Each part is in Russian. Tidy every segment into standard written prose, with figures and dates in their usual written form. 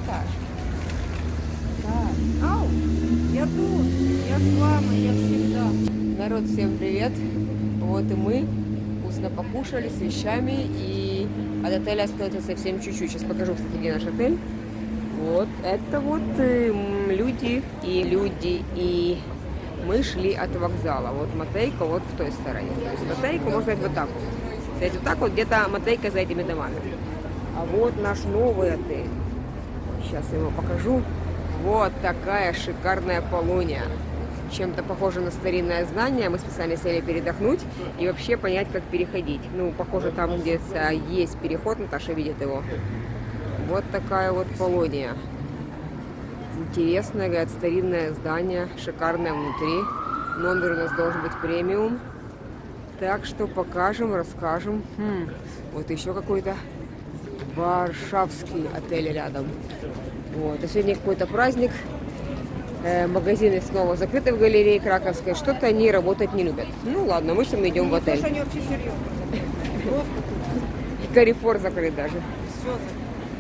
этаж. Так. Ау! Я тут! Я с вами, я всегда. Народ, всем привет! Вот и мы вкусно покушали с вещами, и от отеля остается совсем чуть-чуть. Сейчас покажу, кстати, где наш отель. Вот, это вот люди, и мы шли от вокзала. Вот Матейка вот в той стороне. То есть Матейку можно сказать вот так вот. Кстати, вот так вот где-то Матейка за этими домами. А вот наш новый отель. Сейчас я его покажу. Вот такая шикарная Полония. Чем-то похоже на старинное здание. Мы специально сели передохнуть и вообще понять, как переходить. Ну, похоже, там где-то есть переход, Наташа видит его. Вот такая вот Полония. Интересное, говорят, старинное здание, шикарное внутри. Номер у нас должен быть премиум. Так что покажем, расскажем. Вот еще какой-то варшавский отель рядом. Вот. А сегодня какой-то праздник. Магазины снова закрыты в галерее Краковской. Что-то они работать не любят. Ну ладно, мы с вами идем в отель. Они вообще серьезно. Карифор закрыт даже. Все закрыто.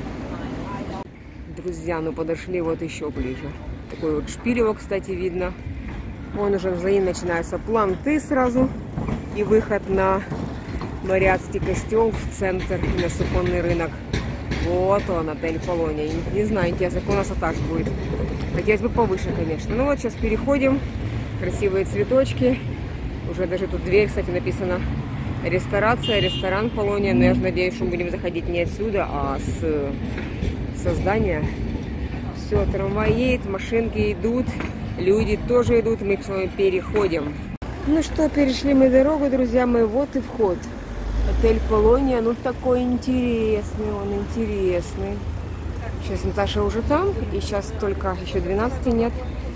Друзья, ну подошли вот еще ближе. Такой вот шпиль его, кстати, видно. Вон уже взаимно начинаются планты сразу. И выход на Мариатский костел в центр, на суконный рынок. Вот он, отель Полония. Не знаю, интересно, какой у нас этаж будет. Хотелось бы повыше, конечно. Ну вот сейчас переходим. Красивые цветочки. Уже даже тут дверь, кстати, написано ресторация, ресторан Полония. Но я же надеюсь, что мы будем заходить не отсюда, а со здания. Все, трамвай едет, машинки идут, люди тоже идут, мы с вами переходим. Ну что, перешли мы дорогу, друзья мои, вот и вход. Отель Полония, ну такой интересный, он интересный. Сейчас Наташа уже там, и сейчас только еще 12 нет,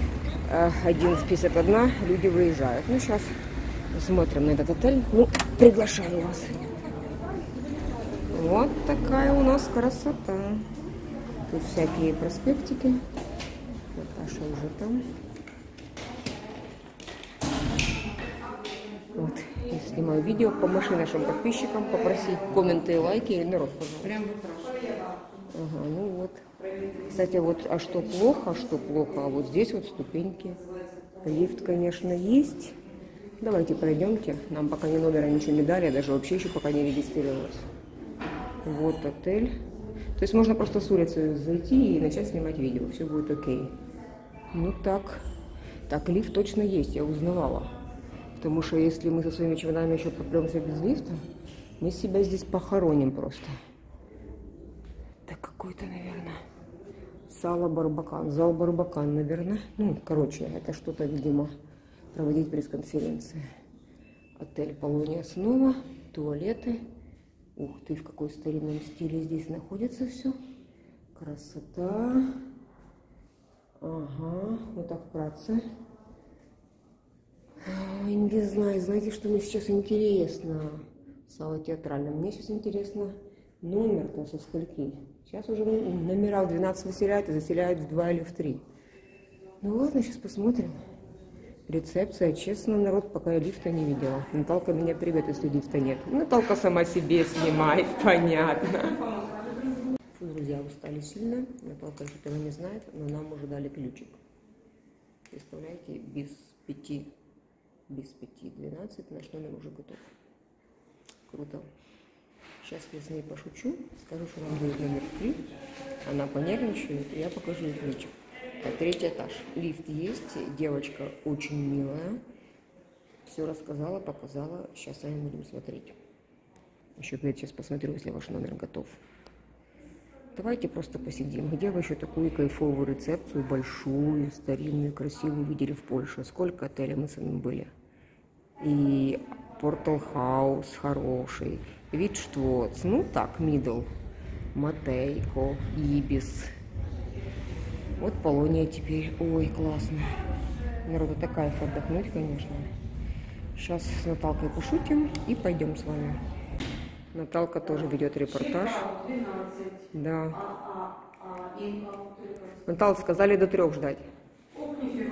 11:51, люди выезжают. Ну сейчас посмотрим на этот отель, ну приглашаю вас. Вот такая у нас красота. Тут всякие проспектики. Наташа уже там. Вот. Я снимаю видео. Помаши нашим подписчикам, попроси комменты и лайки. Или народ, пожалуйста. Прям выпрашиваю. Ага, ну вот. Кстати, вот, а что плохо, а что плохо? А вот здесь вот ступеньки. Лифт, конечно, есть. Давайте пройдемте. Нам пока ни номера, ничего не дали. Я даже вообще еще пока не регистрировалась. Вот отель. То есть можно просто с улицы зайти и начать снимать видео. Все будет окей. Ну так. Так, лифт точно есть, я узнавала. Потому что если мы со своими чемоданами еще попремся без лифта, мы себя здесь похороним просто. Так, какой-то, наверное, зал Барбакан, наверное. Ну, короче, это что-то, видимо, проводить пресс-конференции. Отель Полония снова, туалеты. Ух ты, в какой старинном стиле здесь находится все. Красота. Ага, вот так вкратце. Ой, не знаю, знаете, что мне сейчас интересно? Сало театральное. Мне сейчас интересно номер-то со скольки. Сейчас уже номера в 12 выселяют и заселяют в 2 или в 3. Ну ладно, сейчас посмотрим. Рецепция. Честно, народ, пока я лифта не видела. Наталка меня привет, если лифта нет. Наталка сама себе снимает, понятно. Фу, друзья, устали сильно. Наталка что-то не знает, но нам уже дали ключик. Представляете, без 5:12 наш номер уже готов. Круто. Сейчас я с ней пошучу, скажу, что нам будет номер 3. Она понервничает, и я покажу ей ключик. 3-й этаж. Лифт есть, девочка очень милая. Все рассказала, показала. Сейчас сами будем смотреть. Еще, говорит, сейчас посмотрю, если ваш номер готов. Давайте просто посидим. Где вы еще такую кайфовую рецепцию, большую, старинную, красивую видели в Польше? Сколько отелей мы с вами были? И Портал Хаус хороший. Витштвоц, ну так, Мидл. Матейко, Ибис. Вот Полония теперь. Ой, классно. Народу такая кайф отдохнуть, конечно. Сейчас с Наталкой пошутим и пойдем с вами. Наталка тоже ведет репортаж. Да. Натал, сказали до 3 ждать.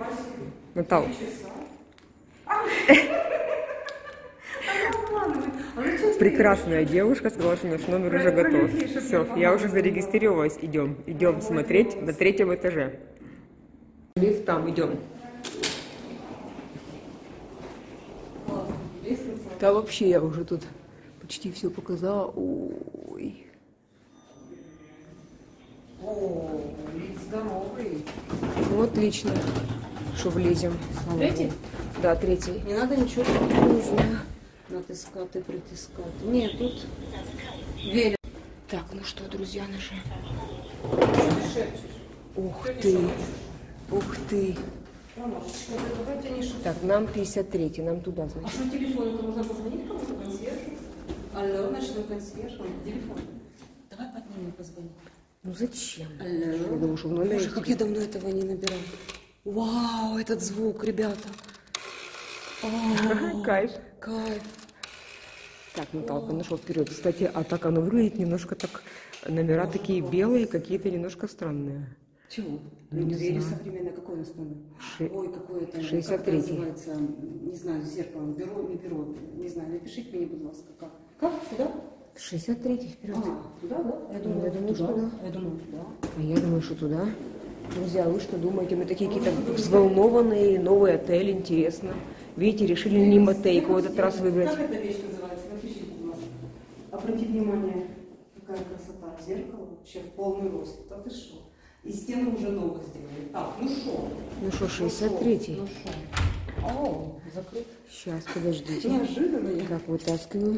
Натал. Прекрасная девушка сказала, что наш номер уже готов. Все, я уже зарегистрировалась. Идем смотреть на 3-м этаже. Лифт там, идем. Да вообще я уже тут почти все показала. Ой. О, лифт здоровый. Ну, отлично, что влезем. Третий? Да, 3-й. Не надо ничего Не знаю. натискать и притискать. Нет, тут верю. Так, ну что, друзья наши. Что ты шепчешь? Ух ты. Ух ты. Ромашечка, давайте не шепчешь. Так, нам 53-й, нам туда, А значит. что телефон? Это нужно позвонить кому-то, консьержу? Алло, ночной консьерж, телефон. Давай поднимем, позвоним. Ну зачем? Алло. Я думаю, что в номере... Боже, как я давно этого не набирала. Вау, этот звук, ребята. О, Кайф. кайф. Так, Наталка, ну что, вперед. Кстати, а так оно выглядит немножко так... Номера такие белые, какие-то немножко странные. Чего? Ну, не Двери знаю. современные. Какой у нас номер? Ой, какой это? 63-й. Как это называется? Не знаю, зеркало. Бюро, не бюро. Не знаю, напишите мне, будь ласка, как. Как? Сюда? 63-й, вперед. Туда, да? Я думаю, что да. Я думаю, туда. А я думаю, что туда. Друзья, вы что думаете? Мы такие какие-то взволнованные, новый отель, интересно. Видите, решили не мотейку в этот раз выбрать. Как эта вещь называется? Напишите, будь ласка. Обратите внимание, какая красота. Зеркало вообще в полный рост. Да ты что? И стены уже новые сделали. Так, ну что? Ну что, 63-й? Ну что? О, закрыт. Сейчас, подождите. Неожиданно я. Так, вытаскиваю.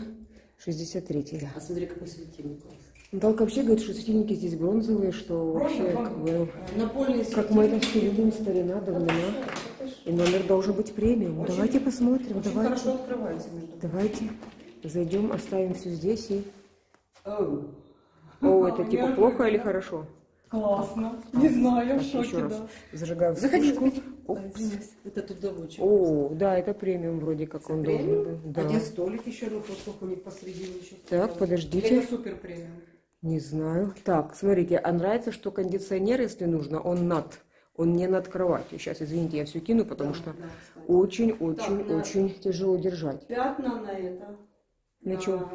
63-й, да. А смотри, какой светильник классный. Наталка вообще говорит, что светильники здесь бронзовые, что вообще как бы... Напольный Как мы это все любим, старина, давно. И номер должен быть премиум. Давайте посмотрим, Очень давайте. хорошо открывается, между прочим. Давайте зайдем, оставим все здесь и... Оу. О, это типа плохо или хорошо? Классно. Не знаю, я в Так, еще шоке, раз. да. Зажигаю Заходи, вспышку. заходи. Извиняюсь. Это тут доводчик. О, да, это премиум вроде как он должен быть. Да. Один столик еще, ну, сколько у них посредине еще. Так, стояло. подождите. Это супер премиум. Не знаю. Так, смотрите, а нравится, что кондиционер, если нужно, он над. Он не над кроватью. Сейчас, извините, я все кину, потому что Да, кстати. очень тяжело держать. Пятна на это. На чем?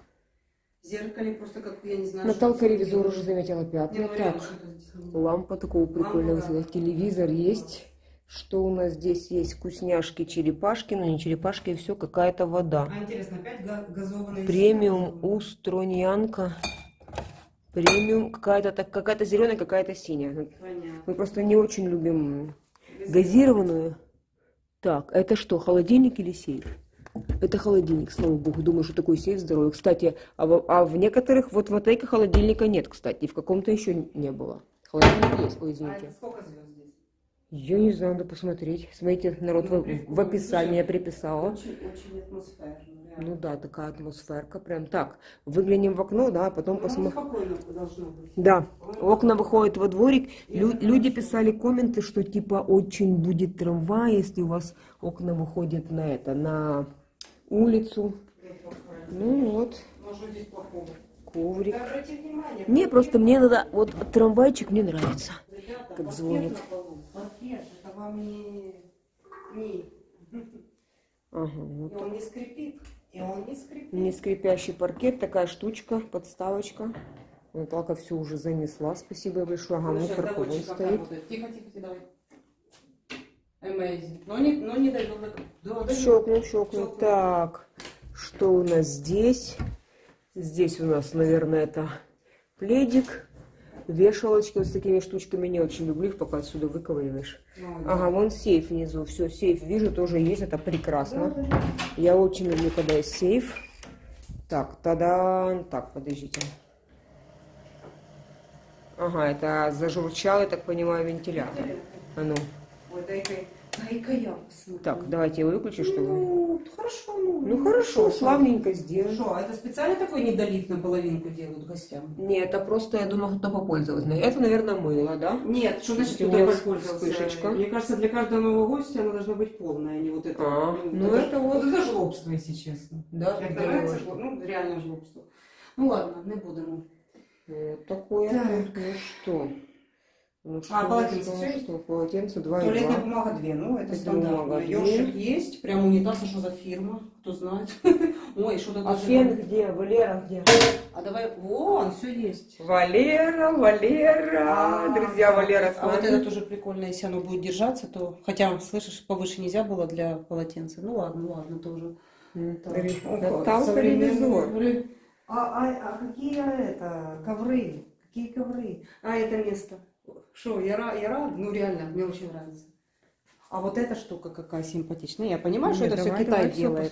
Зеркале просто как, я не знаю. Наталка что это ревизор сделано. уже заметила пятна. Не, ну, реально, Так, что-то здесь не- лампа такого прикольного Лампа, да. цвета. Телевизор есть. Что у нас здесь есть? Вкусняшки, черепашки, но не черепашки, и все, какая-то вода. А интересно, опять газованные Премиум устроньянка. Премиум какая-то зеленая, какая-то синяя. Понятно. Мы просто не очень любим газированную. Так, это что, холодильник или сейф? Это холодильник, слава богу. Думаю, что такой сейф здоровый. Кстати, а в некоторых, вот в мотейке холодильника нет, кстати. И в каком-то еще не было. Холодильник есть, ой, А извините. это сколько звезд здесь? Я не знаю, надо посмотреть. Смотрите, народ Ну, в прикольно. описании я приписала. Очень атмосферно. реально. Ну да, такая атмосферка. Прям так. Выглянем в окно, да, а потом Ну, посмотрим. спокойно должно быть. Да, окна выходят во дворик. Люди писали комменты, что типа очень будет трамвай, если у вас окна выходят на это, на улицу. Ну вот, Ну, что здесь плохого? коврик. Да, обратите внимание. Мне просто, мне надо, вот трамвайчик мне нравится. Ребята, как паркет звонит. на полу. Паркет, это вам не... Ага, И вот. он не скрипит. И он не скрипит. Не скрипящий паркет, такая штучка, подставочка. Наталка все уже занесла, спасибо большое. Ага, Сейчас мусорка вон доводчик как стоит. работает. Тихо, давай. Amazing. Но не дай до... Щелкнем. Щелкнем. Так, что у нас здесь? Здесь у нас, наверное, это пледик, вешалочки вот с такими штучками. Не очень люблю их, пока отсюда выковыриваешь. Ага, вон сейф внизу. Все, сейф вижу, тоже есть, это прекрасно. Я очень люблю, когда есть сейф. Так, тогда... Так, подождите. Ага, это зажурчал, я так понимаю, вентилятор. А ну. Ой, дай-ка я посмотрю. Так, давайте я выключу, чтобы... Ну, хорошо. Ну хорошо, славненько сделано. Что, а это специально такой недолив на половинку делают гостям? Нет, это просто, я думаю, кто попользовался. Это, наверное, мыло, да? Нет, что значит У кто меня воспользовался? вспышечка. Мне кажется, для каждого нового гостя она должна быть полная, а не вот это. Ну, это вот- это жлобство, если честно. Да, Як да, нравится, да. ну, реально жлобство. Ну ладно, не будемо. Вот такое. Так. Ну что? Ну что, полотенце что, всё есть? что? Полотенце 2 и Туалетная 2. бумага 2, ну это Это стандартно. бумага 2. Ёршик есть, прям унитаз, а что за фирма, кто знает. Ой, что-то А даже... фен где? Валера где? А давай... Вон, все есть. Валера, друзья, Валера с А вот нами. это тоже прикольно, если оно будет держаться, то... Хотя, слышишь, повыше нельзя было для полотенца. Ну ладно, тоже. Наталка ревизор. А какие это ковры? Какие ковры? А, это место. Что, я рада? Ну реально, мне очень нравится. А вот эта штука какая симпатичная. Я понимаю, что это все Китай делает.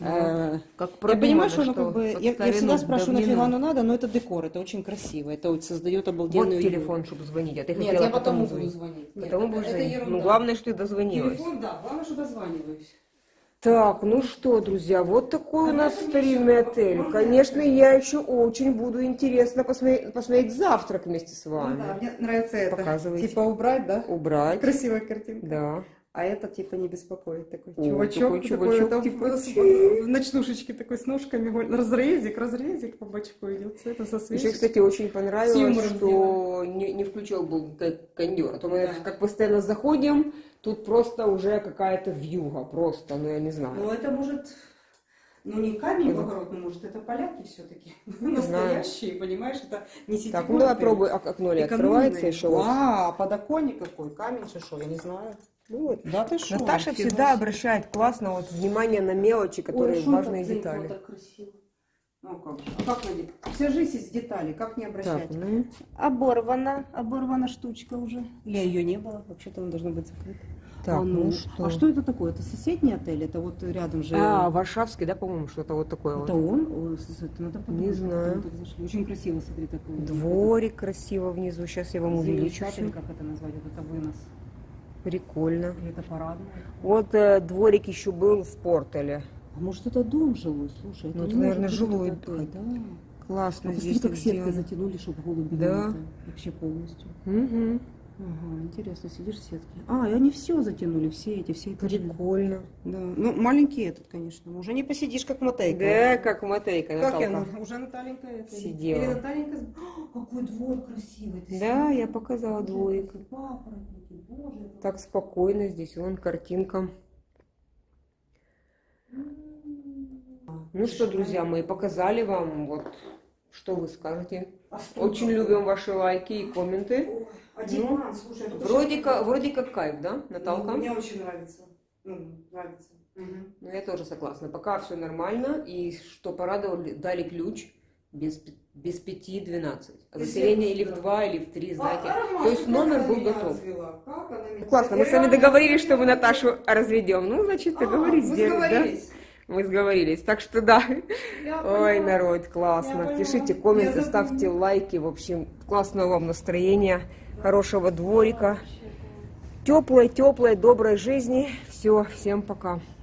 Я понимаю, что оно как бы... Я всегда спрашиваю, нафига оно надо, но это декор, это очень красиво. Это вот создает обалденную... Вот телефон, чтобы звонить. А ты Нет, хотела я потом буду звонить. звонить. Потом будешь это звонить. ерунда. Ну, главное, что ты дозвонилась. Телефон, да, главное, что дозваниваюсь. Так, ну что, друзья, вот такой у нас старинный отель. Конечно, я еще очень буду интересно посмотреть завтрак вместе с Ну вами. да, мне нравится это. Показывайте. Типа убрать, да? Убрать. Красивая картинка. Да. А это типа не беспокоит. Такой О, чувачок, такой чувачок, такой, типа, в ночнушечке такой с ножками. Разрезик по бочку идет. Это со Еще, свечей. кстати, очень понравилось, юмором что не включил был кондер. А то мы Да. как постоянно заходим, тут просто уже какая-то вьюга, просто, ну я не знаю. Ну это может... Ну не камень благородный, может это поляки все-таки. Настоящие, понимаешь? Это не сетевой. Так, ну давай пробуй, окно ли открывается еще раз. А, подоконник какой, камень что, я не знаю. Ну вот. Да ты что? Наташа всегда обращает классно вот внимание на мелочи, которые важные детали. Так красиво. Ну как же? А как найти? Вся жизнь из деталей, как не обращать? Так, ну, Оборвана штучка уже. Или ее не было, вообще-то она должна быть закрыта. так, ну что? А что это такое? Это соседний отель? Это вот рядом же... Варшавский, да, по-моему, что-то вот такое Это вот. он? Ой, это надо подумать, Не как знаю. мы так зашли. Очень красиво, смотри, такой. Дворик красиво внизу, сейчас я вам увеличу. Замечательно, как это назвать? Вот это вынос. Прикольно. Или это парадная? Вот дворик еще был в Портале. А может это дом жилой? Слушай, это Ну, это, не наверное, может быть жилой этот отель, да. Классно А посмотри, здесь как так сеткой сделано. затянули, чтобы голуби Да. не это, вообще полностью. Угу. Ага, интересно, сидишь в сетке. А, и они все затянули, все этажи. Прикольно. Да. Ну, маленький этот, конечно. Уже не посидишь, как мотейка. Да, как Матейка, Как я? Наталка. Уже Наталенька это. Сидела. Или Наталенька... Какой двор красивый. Ты Да, смотри. я показала дворик. Папоротники, боже. Так спокойно здесь, вон картинка. Ну что, друзья мои, показали вам, вот, что вы скажете. Очень любим ваши лайки и комменты. Ой, а диван, слушай, это Вроде как кайф, да, Наталка? Мне очень нравится. Нравится. Ну, я тоже согласна. Пока все нормально. И что порадовали, дали ключ без 5-12. А заселение или в 2, или в 3, знаете. То есть номер был готов. Классно, мы с вами договорились, что мы Наташу разведем. Ну, значит, договорились. Да? Мы сговорились. Так что да. Ой, народ, классно. Пишите комменты, ставьте лайки. В общем, классного вам настроения, хорошего дворика. Теплой, доброй жизни. Все, всем пока.